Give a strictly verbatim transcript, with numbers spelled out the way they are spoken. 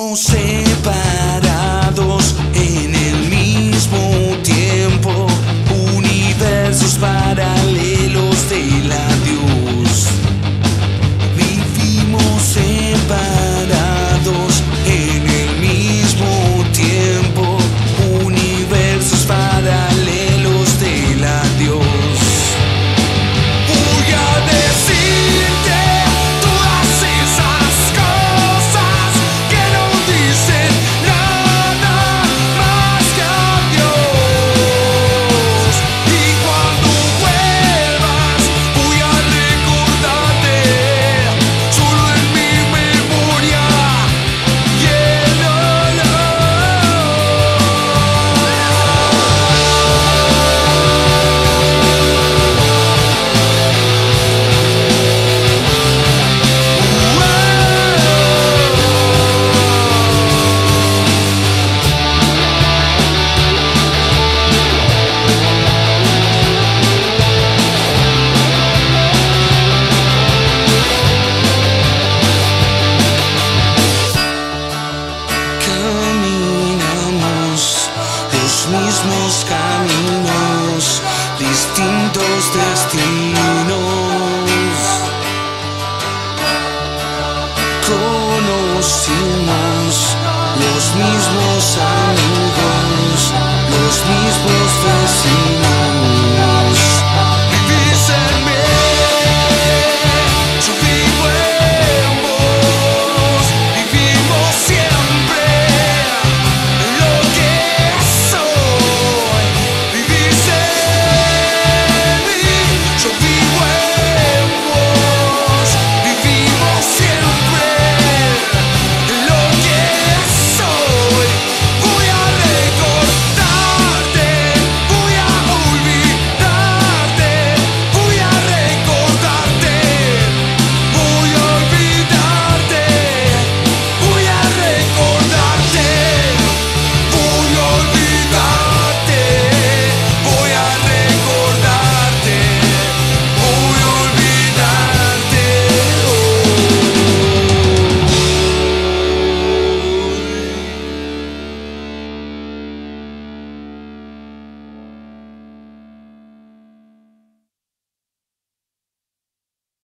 Vivimos separados en el mismo tiempo, universos paralelos del adiós. Vivimos separados en el mismo tiempo, universos paralelos del adiós. Voy a decirte todas esas cosas que no dicen nada más que adiós. Y cuando vuelvas voy a recordarte solo en mi memoria y el caminamos los mismos caminos, distintos destinos. Conocimos los mismos amigos, los mismos vecinos.